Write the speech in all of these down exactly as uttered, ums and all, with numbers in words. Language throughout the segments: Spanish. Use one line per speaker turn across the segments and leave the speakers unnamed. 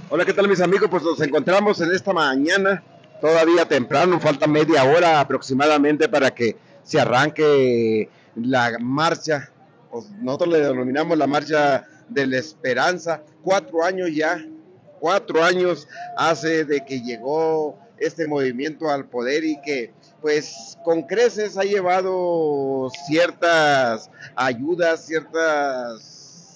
Hola, ¿qué tal mis amigos? Pues nos encontramos en esta mañana, todavía temprano, falta media hora aproximadamente para que se arranque la marcha, pues nosotros le denominamos la marcha de la esperanza. Cuatro años ya, cuatro años hace de que llegó este movimiento al poder y que pues con creces ha llevado ciertas ayudas, ciertas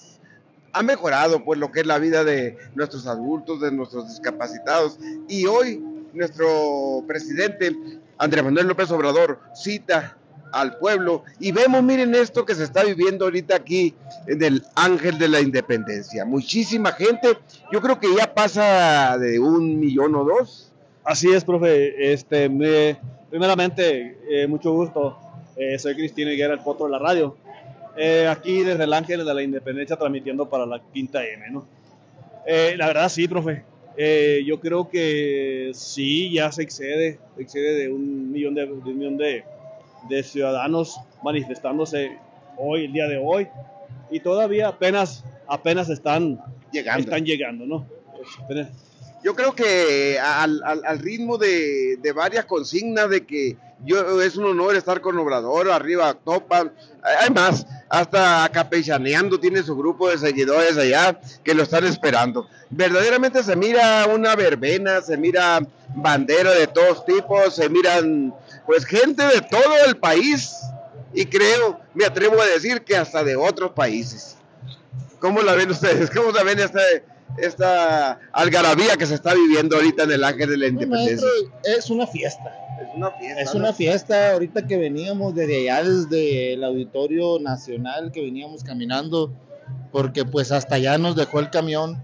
ha mejorado pues lo que es la vida de nuestros adultos, de nuestros discapacitados, y hoy nuestro presidente Andrés Manuel López Obrador cita al pueblo y vemos, miren esto que se está viviendo ahorita aquí en el Ángel de la Independencia, muchísima gente, yo creo que ya pasa de un millón o dos.
Así es, profe, este, me, primeramente, eh, mucho gusto, eh, soy Cristina Higuera, el potro de la radio. Eh, aquí desde el Ángel de la Independencia transmitiendo para la Quinta M, ¿no? Eh, la verdad sí, profe, eh, yo creo que sí, ya se excede, se excede de un millón de, de, un millón de, de ciudadanos manifestándose hoy, el día de hoy, y todavía apenas, apenas están llegando, están llegando, ¿no? Apenas.
Yo creo que al, al, al ritmo de, de varias consignas de que yo es un honor estar con Obrador, arriba Topa, hay más, hasta capechaneando tiene su grupo de seguidores allá que lo están esperando. Verdaderamente se mira una verbena, se mira bandera de todos tipos, se miran pues gente de todo el país y creo, me atrevo a decir que hasta de otros países. ¿Cómo la ven ustedes? ¿Cómo la ven esta, esta algarabía que se está viviendo ahorita en el Ángel de la Independencia?
Maestro, es una fiesta.
Es una fiesta.
Es
¿no?
una fiesta. Ahorita que veníamos desde allá, desde el Auditorio Nacional, que veníamos caminando, porque pues hasta allá nos dejó el camión.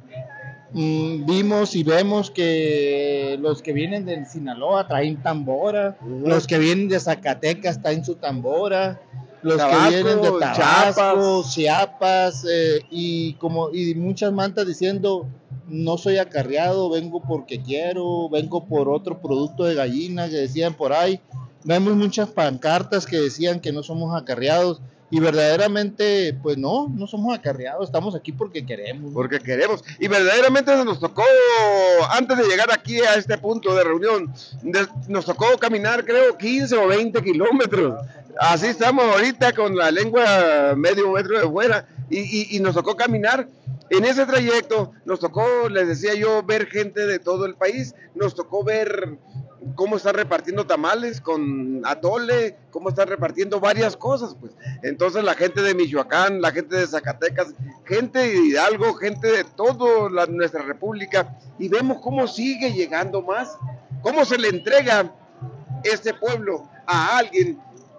Mm, vimos y vemos que los que vienen de Sinaloa traen tambora, uh-huh. Los que vienen de Zacatecas traen su tambora, los Tabasco, que vienen de Tabasco, Chiapas, Chiapas eh, y como y muchas mantas diciendo no soy acarreado, vengo porque quiero, vengo por otro producto de gallina que decían por ahí. Vemos muchas pancartas que decían que no somos acarreados. Y verdaderamente, pues no, no somos acarreados, estamos aquí porque queremos.
Porque queremos. Y verdaderamente nos tocó, antes de llegar aquí a este punto de reunión, de, nos tocó caminar creo quince o veinte kilómetros. Así estamos ahorita con la lengua medio metro de fuera. Y, y, y nos tocó caminar. En ese trayecto nos tocó, les decía yo, ver gente de todo el país. Nos tocó ver cómo están repartiendo tamales con atole, cómo están repartiendo varias cosas, pues. Entonces la gente de Michoacán, la gente de Zacatecas, gente de Hidalgo, gente de toda la, nuestra república, y vemos cómo sigue llegando más, cómo se le entrega este pueblo a alguien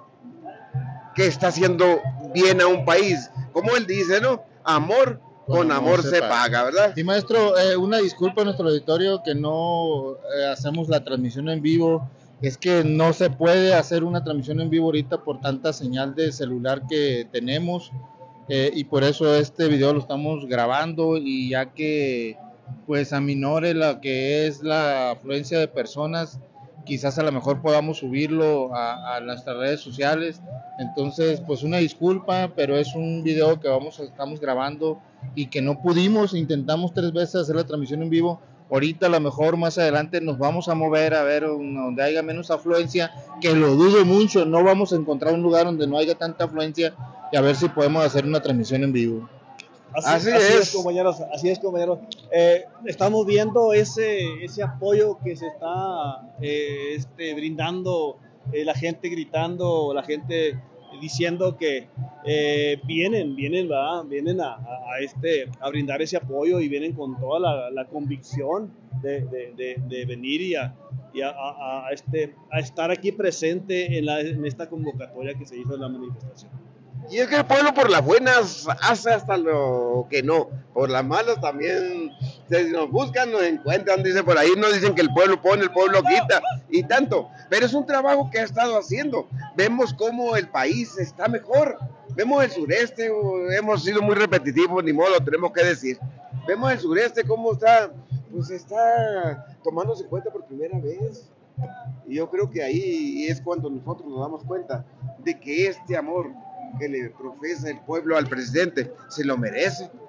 que está haciendo bien a un país, como él dice, ¿no? Amor con amor, amor se, se paga. paga, ¿verdad?
Sí, maestro, eh, una disculpa a nuestro auditorio que no eh, hacemos la transmisión en vivo. Es que no se puede hacer una transmisión en vivo ahorita por tanta señal de celular que tenemos eh, y por eso este video lo estamos grabando, y ya que pues aminore lo que es la afluencia de personas, quizás a lo mejor podamos subirlo a, a nuestras redes sociales. Entonces pues una disculpa, pero es un video que vamos estamos grabando y que no pudimos, intentamos tres veces hacer la transmisión en vivo. Ahorita a lo mejor más adelante nos vamos a mover a ver donde haya menos afluencia, que lo dudo mucho, no vamos a encontrar un lugar donde no haya tanta afluencia, y a ver si podemos hacer una transmisión en vivo.
Así, así, así es. es, compañeros, así es, compañeros. Eh, estamos viendo ese, ese apoyo que se está eh, este, brindando, eh, la gente gritando, la gente diciendo que eh, vienen, vienen, ¿verdad? Vienen a, a, este, a brindar ese apoyo y vienen con toda la, la convicción de, de, de, de venir y, a, y a, a, a, este, a estar aquí presente en, la, en esta convocatoria que se hizo en la manifestación.
Y es que el pueblo por las buenas hace hasta lo que no, por las malas también, si nos buscan, nos encuentran, dice por ahí, nos dicen que el pueblo pone, el pueblo quita, y tanto, pero es un trabajo que ha estado haciendo. Vemos cómo el país está mejor, vemos el sureste, hemos sido muy repetitivos, ni modo, lo tenemos que decir, vemos el sureste cómo está, pues está tomándose cuenta por primera vez, y yo creo que ahí es cuando nosotros nos damos cuenta de que este amor que le profesa el pueblo al presidente se lo merece.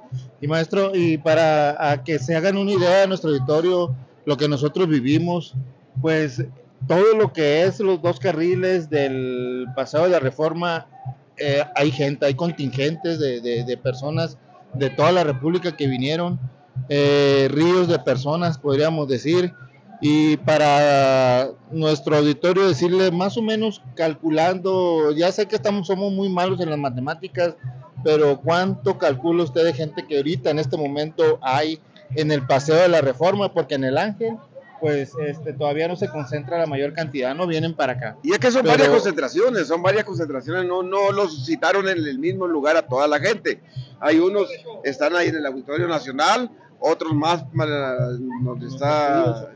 Y maestro, y para a que se hagan una idea de nuestro auditorio, lo que nosotros vivimos, pues todo lo que es los dos carriles del Paseo de la Reforma, eh, hay gente, hay contingentes de, de, de personas de toda la República que vinieron, eh, ríos de personas, podríamos decir, y para nuestro auditorio decirle más o menos calculando, ya sé que estamos somos muy malos en las matemáticas, pero ¿cuánto calcula usted de gente que ahorita en este momento hay en el Paseo de la Reforma? Porque en el Ángel pues este, todavía no se concentra la mayor cantidad, no vienen para acá.
Y es que son
Pero,
varias concentraciones, son varias concentraciones, no, no los citaron en el mismo lugar a toda la gente. Hay unos, están ahí en el Auditorio Nacional, otros más, donde está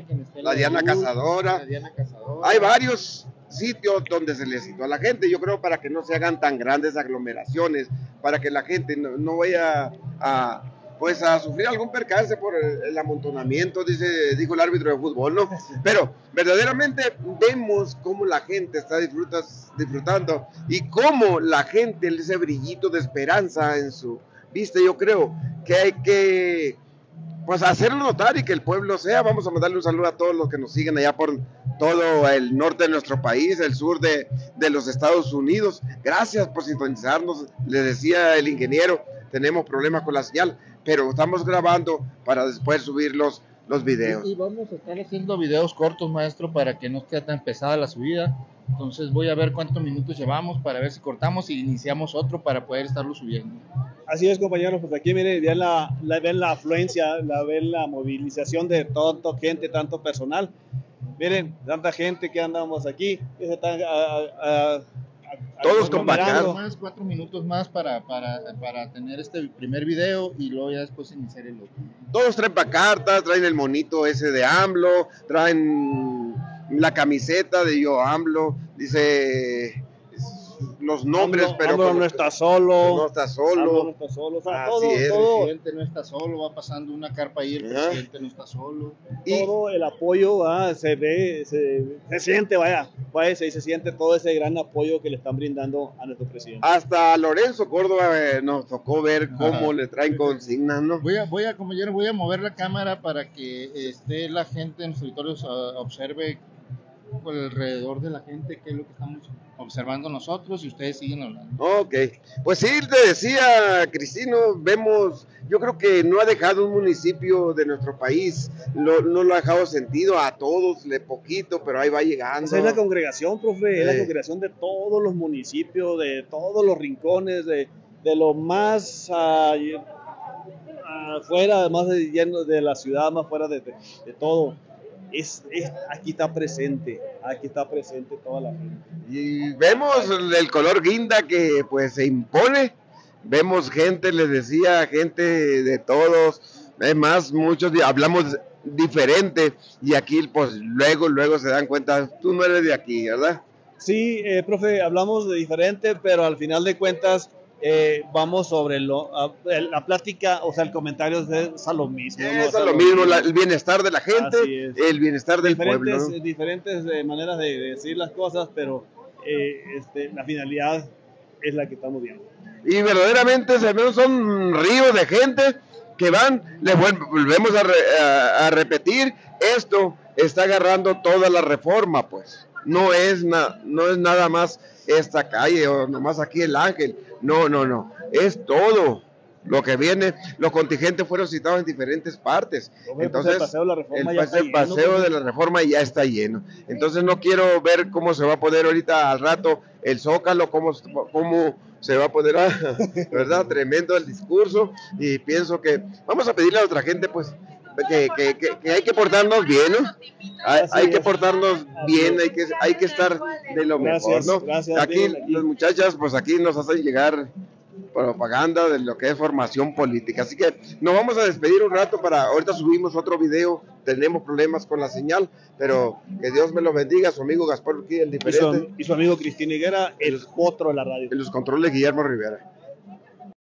la Diana Cazadora.
La Diana Cazadora.
Hay varios sitios donde se les citó a la gente, yo creo para que no se hagan tan grandes aglomeraciones, para que la gente no, no vaya a... pues a sufrir algún percance por el, el amontonamiento, dice, dijo el árbitro de fútbol, ¿no? Pero verdaderamente vemos cómo la gente está disfrutas, disfrutando y cómo la gente, ese brillito de esperanza en su vista, yo creo que hay que pues hacerlo notar y que el pueblo sea. Vamos a mandarle un saludo a todos los que nos siguen allá por todo el norte de nuestro país, el sur de, de los Estados Unidos. Gracias por sintonizarnos, le decía el ingeniero, tenemos problemas con la señal, pero estamos grabando para después subir los, los videos.
Y, y vamos a estar haciendo videos cortos, maestro, para que no esté tan pesada la subida. Entonces voy a ver cuántos minutos llevamos para ver si cortamos y iniciamos otro para poder estarlo subiendo.
Así es, compañeros, pues aquí miren, ven la, la, ven la afluencia, la, ven la movilización de tanta gente, tanto personal. Miren, tanta gente que andamos aquí, que se están... A, a,
todos compactados.
Más cuatro minutos más para, para, para tener este primer video y luego ya después iniciar el otro.
Todos traen pancartas, traen el monito ese de AMLO, traen la camiseta de yo AMLO, dice los nombres,
AMLO,
pero
AMLO
como,
no está solo,
no está solo,
AMLO no está solo, o sea,
así
todo,
es.
todo,
el presidente no está solo, va pasando una carpa ahí, el
Ajá.
presidente no está solo.
Y,
todo el apoyo, ah, se ve, se, se siente, vaya, vaya se, se siente todo ese gran apoyo que le están brindando a nuestro presidente.
hasta Lorenzo Córdoba eh, nos tocó ver cómo
Ajá.
le traen consignas, ¿no?
Voy a, voy a, compañero, voy a mover la cámara para que esté la gente en los territorios, uh, observe por alrededor de la gente qué es lo que estamos observando nosotros y ustedes siguen hablando.
Ok, pues sí, te decía Cristino, vemos, yo creo que no ha dejado un municipio de nuestro país, lo, no lo ha dejado sentido a todos, de poquito, pero ahí va llegando.
Esa es la congregación, profe, es la
Sí.
congregación de todos los municipios, de todos los rincones, de, de lo más uh, afuera, más de, lleno de la ciudad, más fuera de, de, de todo. Es, es, aquí está presente, aquí está presente toda la gente.
Y vemos el color guinda que pues se impone, vemos gente, les decía, gente de todos, es más, muchos hablamos diferente y aquí pues luego, luego se dan cuenta, tú no eres de aquí, ¿verdad?
Sí, eh, profe, hablamos de diferente, pero al final de cuentas eh, vamos sobre lo, a, la plática, o sea, el comentario es a lo mismo. ¿no?
Es
O sea,
lo mismo, la, el bienestar de la gente, el bienestar del
diferentes,
pueblo, ¿no?
Diferentes eh, maneras de, de decir las cosas, pero eh, este, la finalidad es la que estamos viendo.
Y verdaderamente son ríos de gente que van, le volvemos a, re, a, a repetir, esto está agarrando toda la Reforma, pues. No es, na, no es nada más esta calle o nomás aquí el Ángel, no, no, no, es todo lo que viene. Los contingentes fueron citados en diferentes partes. Entonces,
el paseo de la Reforma,
el,
ya
paseo,
está lleno,
paseo de la Reforma ya está lleno. Entonces no quiero ver cómo se va a poner ahorita al rato el Zócalo, cómo, cómo se va a poner, ¿verdad? Tremendo el discurso, y pienso que vamos a pedirle a otra gente, pues, que, que, que, que hay que portarnos bien, ¿no? Hay, hay que portarnos bien, hay que, hay que estar de lo
gracias,
mejor, ¿no?
Gracias,
aquí,
bien, aquí
las muchachas, pues aquí nos hacen llegar propaganda de lo que es formación política. Así que nos vamos a despedir un rato para, ahorita subimos otro video, tenemos problemas con la señal, pero que Dios me lo bendiga, su amigo Gaspar Urquía, el diferente.
Y su, y su amigo Cristina Higuera, el potro de la radio.
En los controles Guillermo Rivera.